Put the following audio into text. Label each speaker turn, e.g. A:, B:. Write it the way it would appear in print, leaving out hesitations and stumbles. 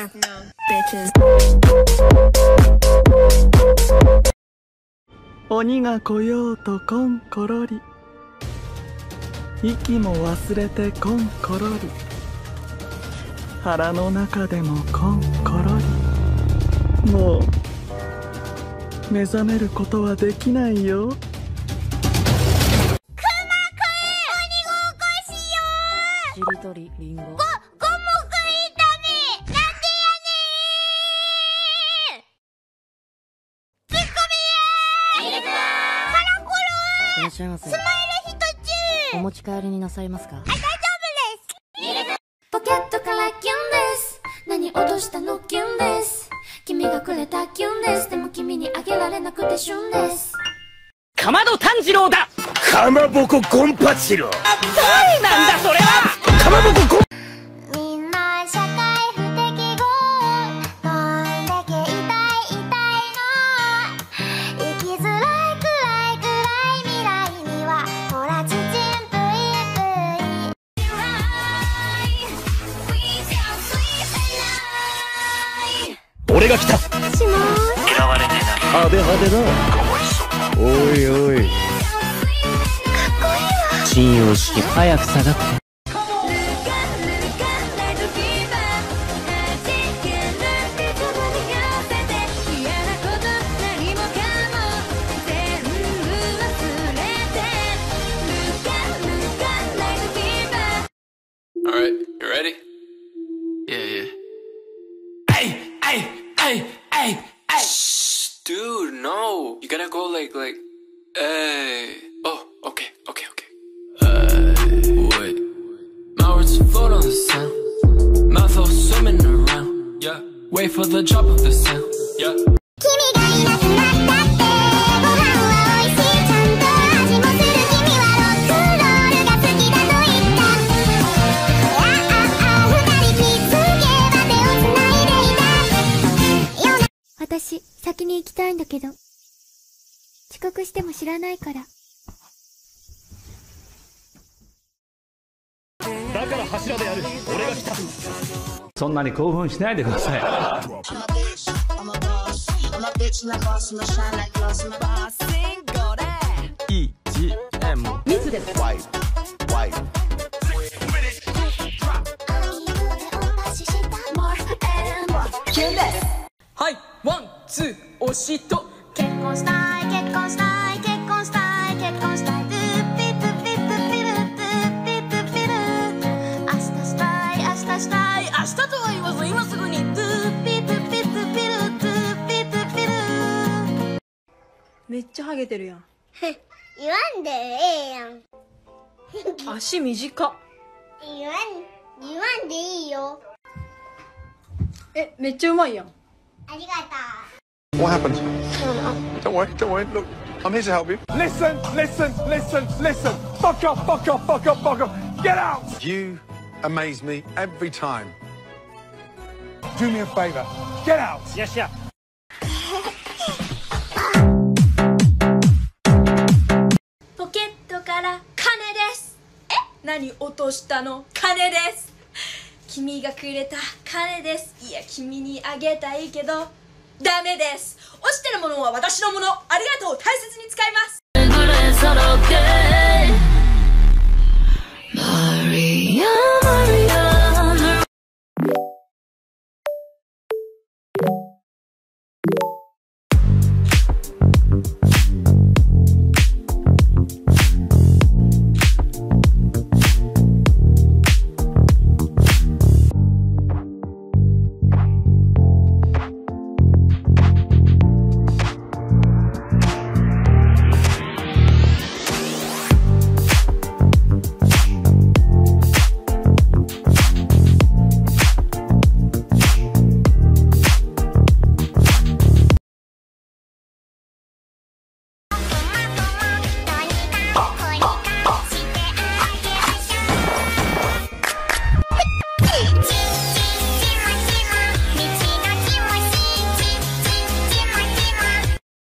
A: 鬼が来ようとコンコロリ、息も忘れてコンコロリ、腹の中でもコンコロリ。もう目覚めることはできないよ。クマくん、
B: 鬼ごっこしよう。
C: しりとりりんご。
B: ゴモくんいため。なんでやねー。ツッコミー。カラコロ
C: いらっしゃいませ。
B: スマイル一つ。
C: お持ち帰りになさいますか？
B: 大丈夫です。
D: ポケットからキュンです。何落としたのキュンです。君がくれたキュンです。でも君にあげられなくて旬です。
E: かまど炭治郎だ。
F: かまぼこゴンパチロ。
E: 誰なんだそれは。
F: かまぼこゴン。
B: みんな社会不適合。どんだけ痛い痛いの。生きづらいくらいくらい未来にはほらちちんぷいぷい。
F: 俺が来た。
B: しもーし。
F: 嫌われねえな。派手派手だ。おいおい。
B: かっこいいわ。
E: 信用式早く下がって。
G: Alright, you ready? Yeah, yeah. Hey! Shh, dude, no. You gotta go like, hey. Oh, okay. Wait. My words float on the sound. Mouth all swimming around. Yeah. Wait for the drop of the sound. Yeah.
B: 君がいなくなったってご飯は美味しいちゃんと味もする君はロックンロールが好きだと言った二人気づけば手をつないでいたよ。
D: 私、先に行きたいんだけど。遅刻しても知らないから。
F: だから柱でやる。俺が来た。
H: そんなに興奮しないでください。
C: 密です。
E: はい、ワン、ツー、押しと。
B: 結婚したい結婚したい結婚したい結婚したいドゥッピップッピップッピルッドゥッピップッピル明日したい明日したい明日とは言わず今すぐにドゥッピップッピップッピルッドゥッピップッピル。
I: めっちゃハゲてるやん。
B: 言わんでええやん。
I: 足短っ。
B: 言わんでいいよ。
I: めっちゃうまいやん。
B: ありがとう。
J: What happened? Don't worry. Look, I'm here to help you. Listen. Fuck off. Get out! You amaze me every time. Do me a favor. Get out!
F: Yes, yeah.
I: ポケットから金です。何落としたの？金です。君がくれた金です。いや、君にあげたいけどダメです。落ちてるものは私のもの。ありがとう。大切に使います。
D: マリア